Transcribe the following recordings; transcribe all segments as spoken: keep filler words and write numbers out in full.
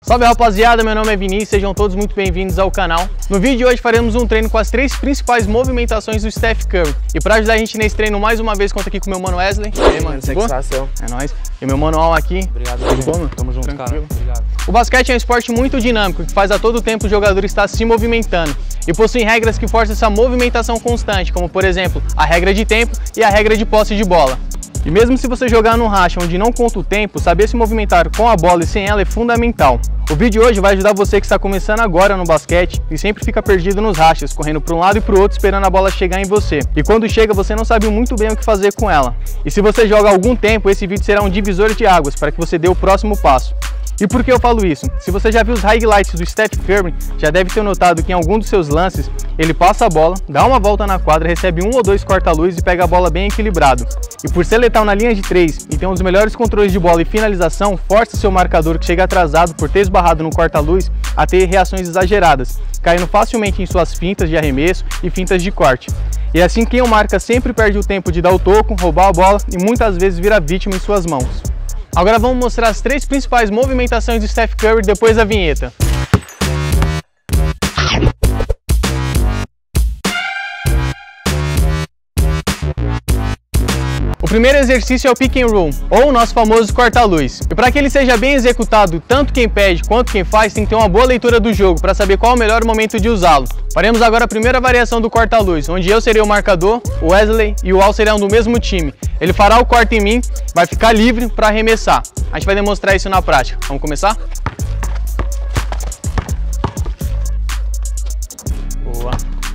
Salve rapaziada, meu nome é Vinícius, sejam todos muito bem-vindos ao canal. No vídeo de hoje faremos um treino com as três principais movimentações do Steph Curry. E para ajudar a gente nesse treino mais uma vez, conto aqui com o meu mano Wesley. E aí, mano, satisfação. É nóis. E meu mano Al aqui. Obrigado, mano. Tamo junto, Tranquilo. cara. Obrigado. O basquete é um esporte muito dinâmico, que faz a todo tempo o jogador estar se movimentando. E possui regras que forçam essa movimentação constante, como por exemplo, a regra de tempo e a regra de posse de bola. E mesmo se você jogar num racha onde não conta o tempo, saber se movimentar com a bola e sem ela é fundamental. O vídeo de hoje vai ajudar você que está começando agora no basquete e sempre fica perdido nos rachas, correndo para um lado e para o outro esperando a bola chegar em você. E quando chega você não sabe muito bem o que fazer com ela. E se você joga há algum tempo, esse vídeo será um divisor de águas para que você dê o próximo passo. E por que eu falo isso? Se você já viu os highlights do Steph Curry, já deve ter notado que em algum dos seus lances, ele passa a bola, dá uma volta na quadra, recebe um ou dois corta-luz e pega a bola bem equilibrado. E por ser letal na linha de três e ter um dos melhores controles de bola e finalização, força seu marcador que chega atrasado por ter esbarrado no corta-luz a ter reações exageradas, caindo facilmente em suas fintas de arremesso e fintas de corte. E assim quem o marca sempre perde o tempo de dar o toco, roubar a bola e muitas vezes vira vítima em suas mãos. Agora vamos mostrar as três principais movimentações do Steph Curry depois da vinheta. O primeiro exercício é o pick and roll, ou o nosso famoso corta-luz. E para que ele seja bem executado, tanto quem pede quanto quem faz tem que ter uma boa leitura do jogo para saber qual é o melhor momento de usá-lo. Faremos agora a primeira variação do corta-luz, onde eu serei o marcador, o Wesley e o Al serão do mesmo time. Ele fará o corte em mim, vai ficar livre para arremessar. A gente vai demonstrar isso na prática. Vamos começar? Boa.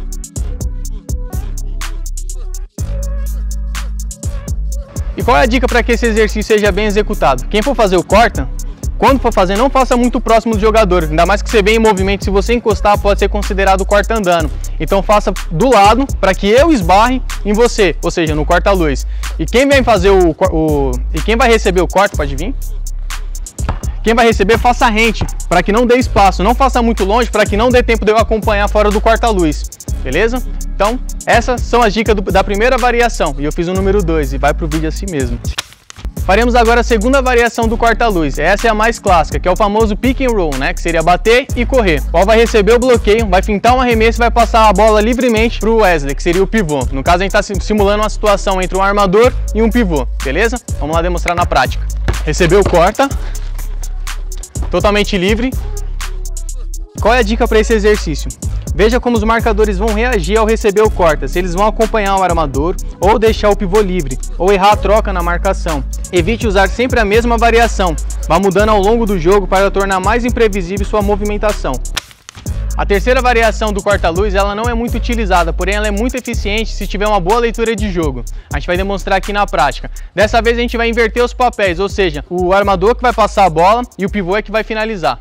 E qual é a dica para que esse exercício seja bem executado? Quem for fazer o corta, quando for fazer, não faça muito próximo do jogador, ainda mais que você vem em movimento, se você encostar pode ser considerado corta andando. Então faça do lado para que eu esbarre em você, ou seja, no corta-luz. E quem vem fazer o, o e quem vai receber o corte, pode vir? Quem vai receber, faça rente, para que não dê espaço, não faça muito longe, para que não dê tempo de eu acompanhar fora do corta-luz, beleza? Então, essas são as dicas do, da primeira variação, e eu fiz o número dois, e vai pro vídeo assim mesmo. Faremos agora a segunda variação do corta-luz, essa é a mais clássica, que é o famoso pick and roll, né? Que seria bater e correr. O Al vai receber o bloqueio, vai fintar um arremesso e vai passar a bola livremente pro Wesley, que seria o pivô. No caso, a gente está simulando uma situação entre um armador e um pivô, beleza? Vamos lá demonstrar na prática. Recebeu o corta. Totalmente livre. Qual é a dica para esse exercício? Veja como os marcadores vão reagir ao receber o corta, se eles vão acompanhar o armador ou deixar o pivô livre, ou errar a troca na marcação. Evite usar sempre a mesma variação, vá mudando ao longo do jogo para tornar mais imprevisível sua movimentação. A terceira variação do corta-luz, ela não é muito utilizada, porém ela é muito eficiente se tiver uma boa leitura de jogo. A gente vai demonstrar aqui na prática. Dessa vez a gente vai inverter os papéis, ou seja, o armador que vai passar a bola e o pivô é que vai finalizar.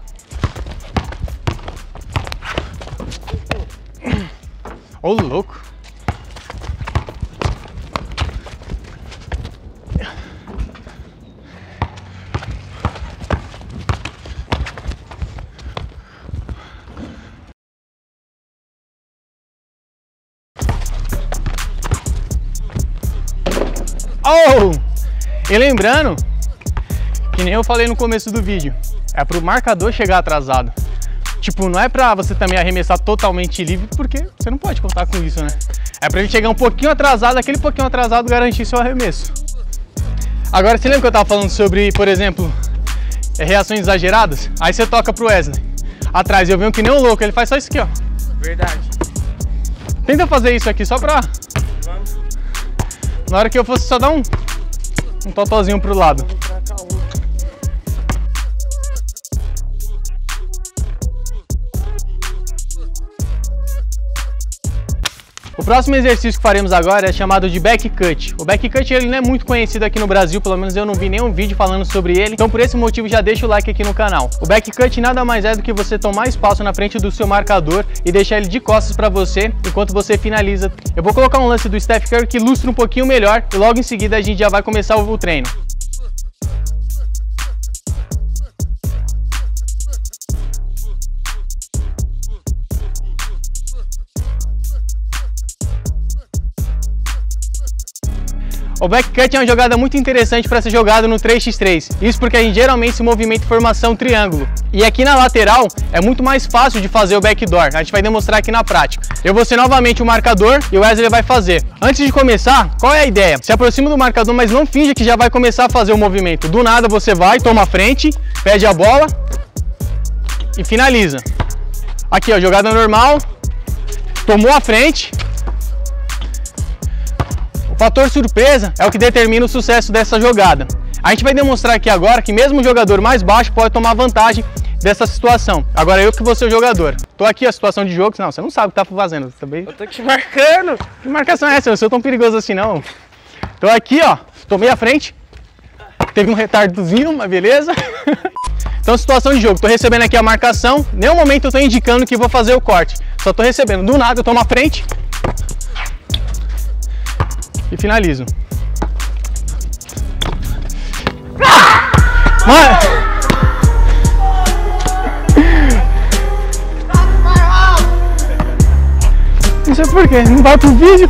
Ô, louco! Oh! E lembrando, que nem eu falei no começo do vídeo, é para o marcador chegar atrasado. Tipo, não é pra você também arremessar totalmente livre, porque você não pode contar com isso, né? É pra ele chegar um pouquinho atrasado, aquele pouquinho atrasado garantir seu arremesso. Agora, você lembra que eu tava falando sobre, por exemplo, reações exageradas? Aí você toca pro Wesley. Atrás, eu venho que nem um louco, ele faz só isso aqui, ó. Verdade. Tenta fazer isso aqui só pra... Vamos. Na hora que eu fosse só dar um, um totozinho pro lado. O próximo exercício que faremos agora é chamado de back cut. O back cut ele não é muito conhecido aqui no Brasil, pelo menos eu não vi nenhum vídeo falando sobre ele, então por esse motivo já deixa o like aqui no canal. O back cut nada mais é do que você tomar espaço na frente do seu marcador e deixar ele de costas para você enquanto você finaliza. Eu vou colocar um lance do Steph Curry que ilustra um pouquinho melhor e logo em seguida a gente já vai começar o treino. O back cut é uma jogada muito interessante para ser jogado no três por três, isso porque a gente geralmente se movimenta em formação triângulo, E aqui na lateral é muito mais fácil de fazer o backdoor, a gente vai demonstrar aqui na prática. Eu vou ser novamente o marcador e o Wesley vai fazer. Antes de começar, qual é a ideia? Se aproxima do marcador, mas não finja que já vai começar a fazer o movimento. Do nada você vai, toma a frente, pede a bola e finaliza. Aqui ó, jogada normal, tomou a frente. O fator surpresa é o que determina o sucesso dessa jogada. A gente vai demonstrar aqui agora que mesmo o jogador mais baixo pode tomar vantagem dessa situação. Agora eu que vou ser o jogador. Tô aqui, a situação de jogo. Não, você não sabe o que tá fazendo. Também... Eu tô te marcando. Que marcação é essa? Eu não sou tão perigoso assim, não. Tô aqui, ó. Tomei a frente. Teve um retardozinho, mas beleza. Então, situação de jogo. Tô recebendo aqui a marcação. Em nenhum momento eu tô indicando que vou fazer o corte. Só tô recebendo. Do nada eu tomo a frente. E finalizo. Mano... Não sei por quê, não vai pro vídeo.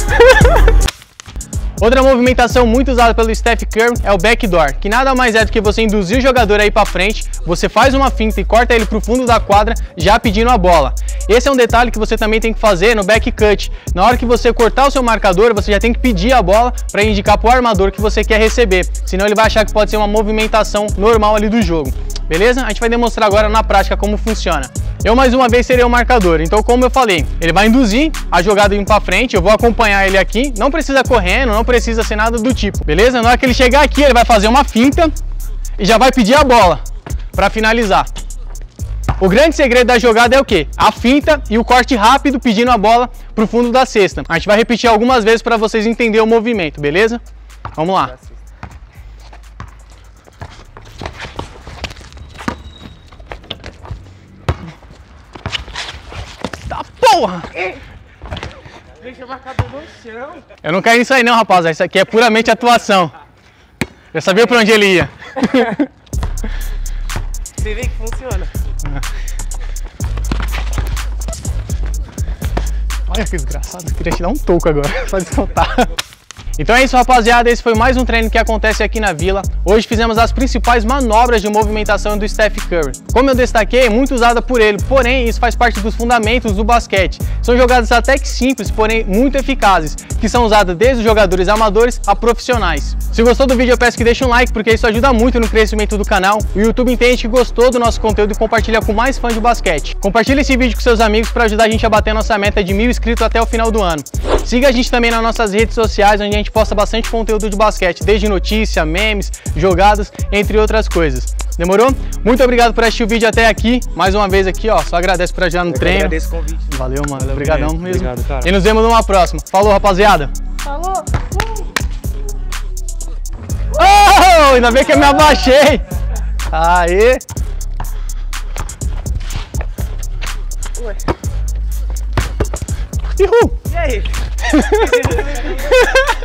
Outra movimentação muito usada pelo Steph Curry é o backdoor, que nada mais é do que você induzir o jogador aí para frente, você faz uma finta e corta ele pro fundo da quadra, já pedindo a bola. Esse é um detalhe que você também tem que fazer no back cut. Na hora que você cortar o seu marcador, você já tem que pedir a bola para indicar pro armador que você quer receber, senão ele vai achar que pode ser uma movimentação normal ali do jogo. Beleza? A gente vai demonstrar agora na prática como funciona. Eu mais uma vez serei o marcador, então como eu falei, ele vai induzir a jogada indo pra frente, eu vou acompanhar ele aqui, não precisa correndo, não precisa ser nada do tipo, beleza? Na hora que ele chegar aqui, ele vai fazer uma finta e já vai pedir a bola para finalizar. O grande segredo da jogada é o quê? A finta e o corte rápido pedindo a bola pro fundo da cesta. A gente vai repetir algumas vezes para vocês entenderem o movimento, beleza? Vamos lá. Porra! Deixa o marcador no chão. Eu não caí nisso aí não, rapaz. Isso aqui é puramente atuação. Eu sabia pra onde ele ia. Você vê que funciona. Olha que desgraçado. Eu queria te dar um toco agora, pra descontar. Então é isso, rapaziada, esse foi mais um treino que acontece aqui na Vila. Hoje fizemos as principais manobras de movimentação do Steph Curry. Como eu destaquei, é muito usada por ele, porém isso faz parte dos fundamentos do basquete. São jogadas até que simples, porém muito eficazes, que são usadas desde os jogadores amadores a profissionais. Se gostou do vídeo, eu peço que deixe um like, porque isso ajuda muito no crescimento do canal. O YouTube entende que gostou do nosso conteúdo e compartilha com mais fãs de basquete. Compartilhe esse vídeo com seus amigos para ajudar a gente a bater a nossa meta de mil inscritos até o final do ano. Siga a gente também nas nossas redes sociais, onde a gente posta bastante conteúdo de basquete, desde notícia, memes, jogadas, entre outras coisas. Demorou? Muito obrigado por assistir o vídeo até aqui. Mais uma vez aqui, ó, só agradeço por ajudar no Eu treino. agradeço o convite. Valeu, mano. Obrigadão mesmo. Obrigado, cara. E nos vemos numa próxima. Falou, rapaziada. Falou. Oh, ainda bem que eu me abaixei. Aê. Ué. Uhul. E aí?